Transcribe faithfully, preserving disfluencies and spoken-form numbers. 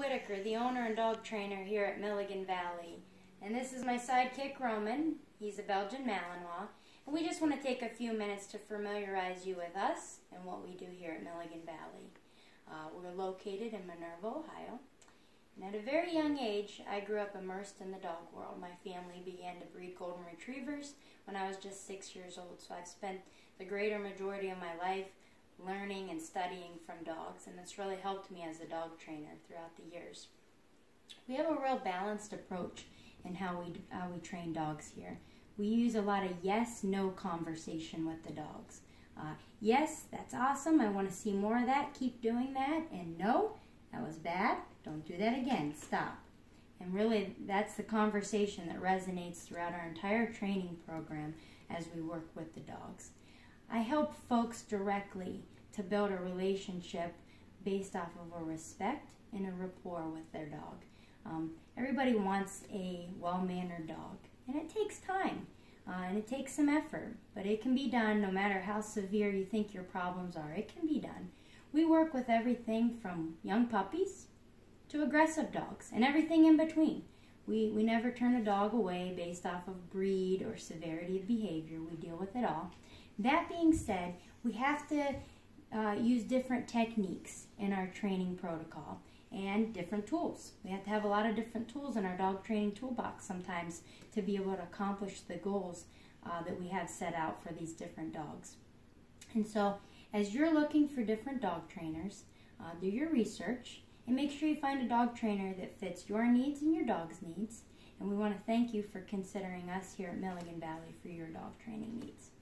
Whitaker, the owner and dog trainer here at Milligan Valley. And this is my sidekick, Roman. He's a Belgian Malinois. And we just want to take a few minutes to familiarize you with us and what we do here at Milligan Valley. Uh, we're located in Minerva, Ohio. And at a very young age, I grew up immersed in the dog world. My family began to breed golden retrievers when I was just six years old. So I've spent the greater majority of my life learning and studying from dogs, and it's really helped me as a dog trainer throughout the years. We have a real balanced approach in how we, how we train dogs here. We use a lot of yes-no conversation with the dogs. Uh, yes, that's awesome, I want to see more of that, keep doing that, and no, that was bad, don't do that again, stop. And really, that's the conversation that resonates throughout our entire training program as we work with the dogs. I help folks directly to build a relationship based off of a respect and a rapport with their dog. Um, everybody wants a well-mannered dog, and it takes time, uh, and it takes some effort, but it can be done no matter how severe you think your problems are. It can be done. We work with everything from young puppies to aggressive dogs, and everything in between. We, we never turn a dog away based off of breed or severity of behavior. We deal with it all. That being said, we have to uh, use different techniques in our training protocol and different tools. We have to have a lot of different tools in our dog training toolbox sometimes to be able to accomplish the goals uh, that we have set out for these different dogs. And so, as you're looking for different dog trainers, uh, do your research and make sure you find a dog trainer that fits your needs and your dog's needs. And we want to thank you for considering us here at Milligan Valley for your dog training needs.